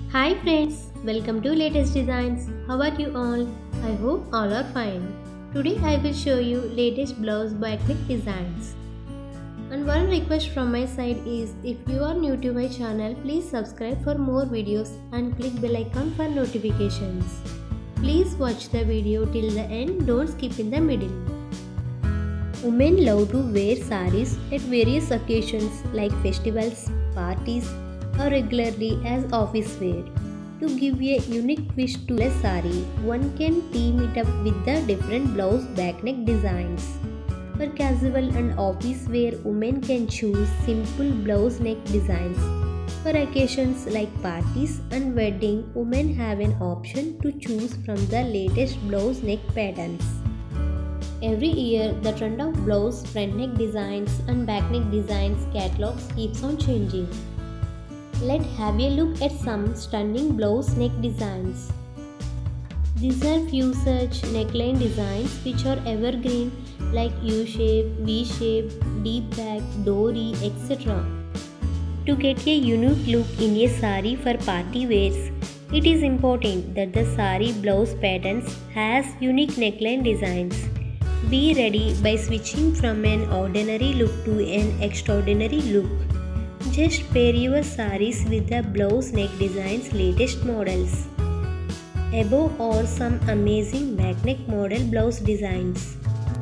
Hi friends, welcome to latest designs. How are you all? I hope all are fine. Today I will show you latest blouse backneck designs. And one request from my side is if you are new to my channel, please subscribe for more videos and click bell icon for notifications. Please watch the video till the end, don't skip in the middle. Women love to wear saris at various occasions like festivals, parties, or regularly as office wear. To give a unique twist to a sari, one can team it up with the different blouse backneck designs. For casual and office wear, women can choose simple blouse neck designs. For occasions like parties and wedding, women have an option to choose from the latest blouse neck patterns. Every year, the trend of blouse front neck designs and back neck designs catalogs keeps on changing. Let's have a look at some stunning blouse neck designs. These are few such neckline designs which are evergreen like U-shape, V-shape, deep back, dory, etc. To get a unique look in a sari for party wears, it is important that the sari blouse patterns has unique neckline designs. Be ready by switching from an ordinary look to an extraordinary look. Just pair your saris with the blouse neck designs latest models. Above are some amazing back neck model blouse designs.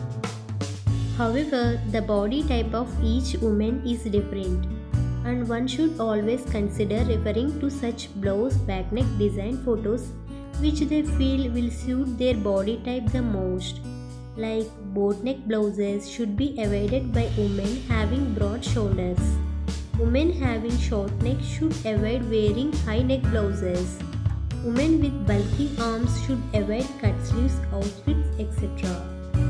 However, the body type of each woman is different, and one should always consider referring to such blouse back neck design photos which they feel will suit their body type the most. Like boat neck blouses should be avoided by women having broad shoulders. Women having short neck should avoid wearing high neck blouses. Women with bulky arms should avoid cut sleeves outfits, etc.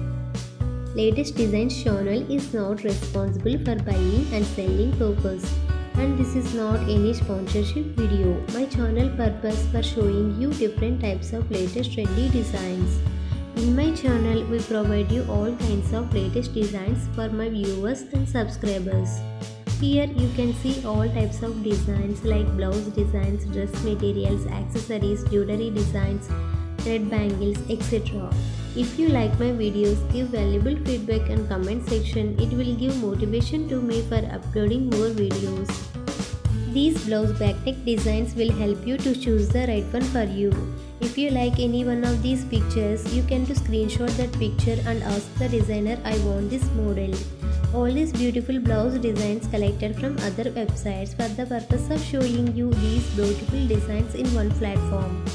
Latest Designs channel is not responsible for buying and selling purpose, and this is not any sponsorship video. My channel purpose for showing you different types of latest trendy designs. In my channel, we provide you all kinds of latest designs for my viewers and subscribers. Here you can see all types of designs like blouse designs, dress materials, accessories, jewelry designs, thread bangles, etc. If you like my videos, give valuable feedback and comment section. It will give motivation to me for uploading more videos. These blouse backneck designs will help you to choose the right one for you. If you like any one of these pictures, you can screenshot that picture and ask the designer, I want this model. All these beautiful blouse designs collected from other websites for the purpose of showing you these beautiful designs in one platform.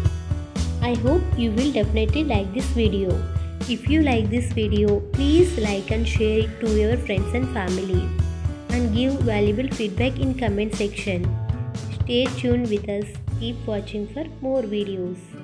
I hope you will definitely like this video. If you like this video, please like and share it to your friends and family. And give valuable feedback in comment section. Stay tuned with us. Keep watching for more videos.